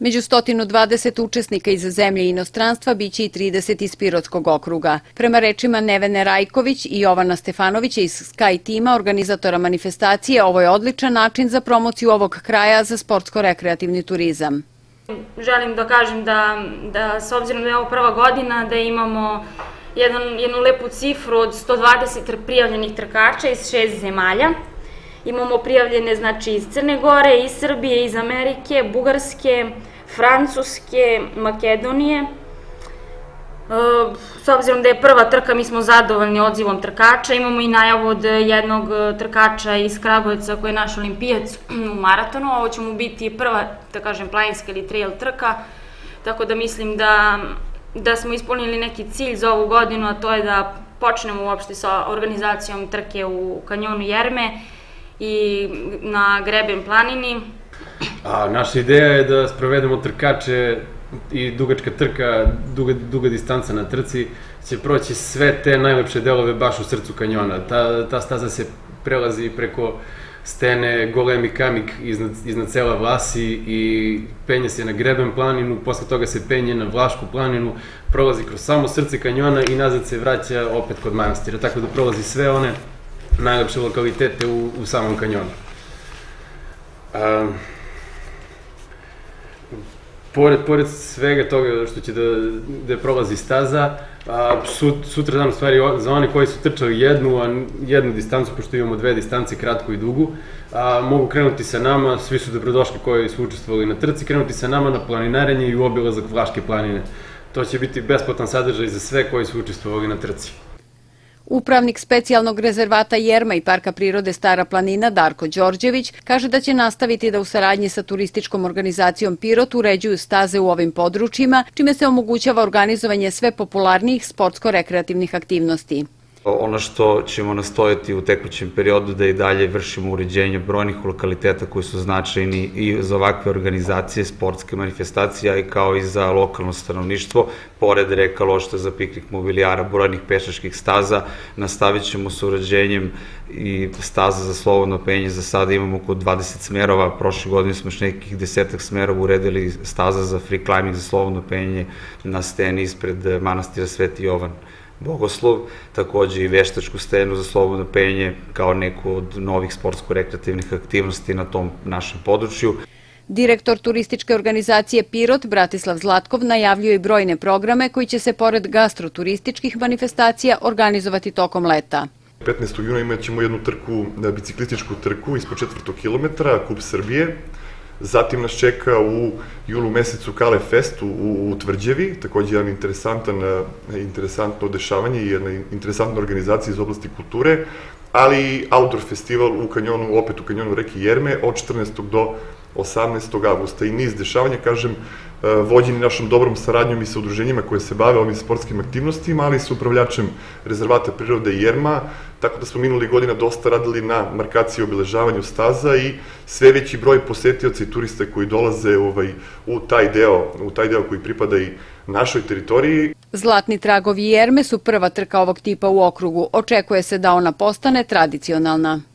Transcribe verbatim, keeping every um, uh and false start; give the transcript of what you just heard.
Među sto dvadeset učesnika iz zemlje i inostranstva biće i trideset iz Pirotskog okruga. Prema rečima Nevene Rajković i Jovana Stefanovića iz Sky tima, organizatora manifestacije, ovo je odličan način za promociju ovog kraja za sportsko-rekreativni turizam. Želim da kažem da, da s obzirom da je ovo prva godina, da imamo jedan, jednu lepu cifru od sto dvadeset prijavljenih trkača iz šest zemalja. Imamo prijavljene znači iz Crne Gore, iz Srbije, iz Amerike, Bugarske, Francuske, Makedonije. S obzirom da je prva trka, mi smo zadovoljni odzivom trkača. Imamo i najavu od jednog trkača iz Kragujevca koji je naš olimpijac u maratonu. Ovo će mu biti prva, da kažem, planinska ili trail trka. Tako da mislim da, da smo ispunili neki cilj za ovu godinu, a to je da počnemo uopšte sa organizacijom trke u kanjonu Jerme i na Greben planini. A naša ideja je da sprovedemo trkače i dugačka trka, duga, duga distanca na trci će proći sve te najlepše delove baš u srcu kanjona. Ta, ta staza se prelazi preko stene Golemi Kamik iznad, iznad sela Vlasi i penje se na Greben planinu, posle toga se penje na Vlašku planinu, prolazi kroz samo srce kanjona i nazad se vraća opet kod manastira, tako da prolazi sve one najlepše lokalitete u, u samom kanjonu. Um, Pored, pored svega toga što će da, da prolazi staza, a, sut, sutra dan u stvari za one koji su trčali jednu, a jednu distancu, pošto imamo dve distance, kratku i dugu, a, mogu krenuti sa nama, svi su dobrodošli koji su učestvovali na trci, krenuti sa nama na planinarenje i u obilazak Vlaške planine. To će biti besplatan sadržaj za sve koji su učestvovali na trci. Upravnik specijalnog rezervata Jerma i Parka prirode Stara planina Darko Đorđević kaže da će nastaviti da u saradnji sa turističkom organizacijom Pirot uređuju staze u ovim područjima, čime se omogućava organizovanje sve popularnijih sportsko-rekreativnih aktivnosti. Ono što ćemo nastojati u tekućem periodu da i dalje vršimo uređenje brojnih lokaliteta koji su značajni i za ovakve organizacije, sportske manifestacije, i kao i za lokalno stanovništvo. Pored reka Lošta za piknik mobilijara, brojnih pešačkih staza, nastavit ćemo sa uređenjem i staza za slobodno penje. Za sada imamo oko dvadeset smerova, prošle godine smo još nekih desetak smerova uredili staza za free climbing, za slobodno penje na steni ispred manastira Sveti Jovan Bogoslov, takođe i veštačku stenu za slobodno penje kao neku od novih sportsko-rekreativnih aktivnosti na tom našem području. Direktor turističke organizacije Pirot, Bratislav Zlatkov, najavljuje i brojne programe koji će se pored gastroturističkih manifestacija organizovati tokom leta. petnaestog juna imat ćemo jednu trku, biciklističku trku ispod četvrtog kilometra, Kup Srbije. Zatim nas čeka u julu mesecu Kale Fest u, u Tvrđevi, takođe jedan interesantan, interesantno dešavanje i jedna interesantna organizacija iz oblasti kulture, ali i outdoor festival u kanjonu, opet u kanjonu reke Jerme od četrnaestog do osamnaestog avgusta i niz dešavanja, kažem, vođeni našom dobrom saradnjom i sa udruženjima koje se bave ovim sportskim aktivnostima, ali i sa upravljačem rezervata prirode Jerma, tako da smo minuli godina dosta radili na markaciji i obeležavanju staza i sve veći broj posetioca i turista koji dolaze ovaj, u, taj deo, u taj deo koji pripada i našoj teritoriji. Zlatni tragovi Jerme su prva trka ovog tipa u okrugu. Očekuje se da ona postane tradicionalna.